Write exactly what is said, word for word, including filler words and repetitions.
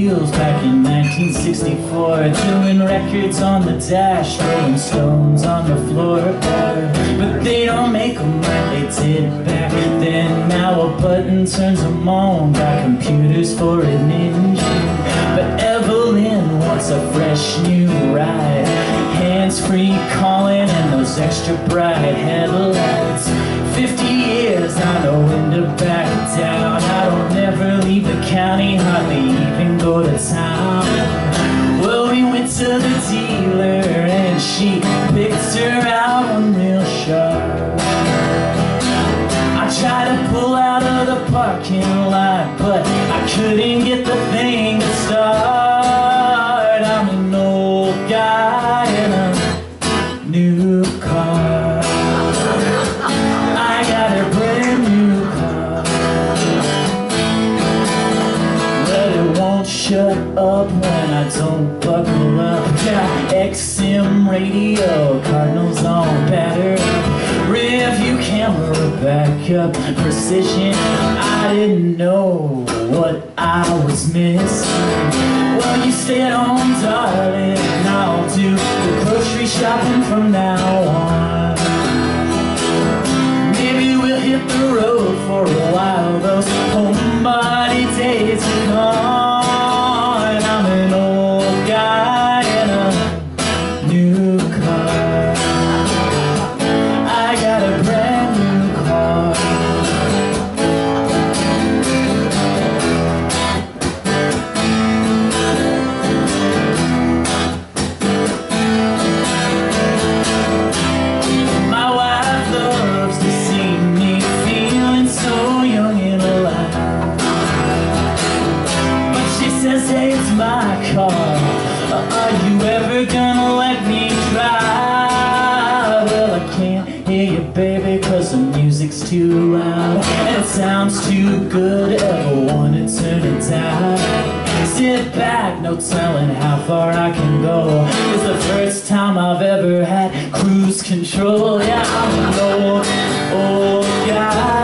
wheels back in nineteen sixty-four, doing records on the dash, rolling stones on the floorboard. But they don't make them like they did back then. Now a button turns them on, got computers for an engine. But Evelyn wants a fresh new ride, hands-free calling and those extra bright headlights. Fifty years, I know when to back down. I don't ever leave the county, hardly even go to town. Well, we went to the dealer and she picked her out one real sharp. I tried to pull out of the parking lot, but I couldn't get the thing to start. I'm an old guy in a new car. I got a brand new car, but it won't shut up when I don't buckle up. Got X M radio, Cardinals on batter, rear view camera backup, precision. I didn't know what I was missing. Well, you stay at home, darling, and I'll do the grocery shopping from now on. Maybe we'll hit the road for a while, those homebody days are gone. I'm an old guy in a new car. I got a brand new car. My wife loves to see me feeling so young and alive, but she says, hey, it's my car, are you ever gonna let me drive? Well, I can't hear you, baby, cause the music's too loud, and it sounds too good, ever wanna turn it down. Sit back, no telling how far I can go. It's the first time I've ever had cruise control. Yeah, I'm an old, old guy.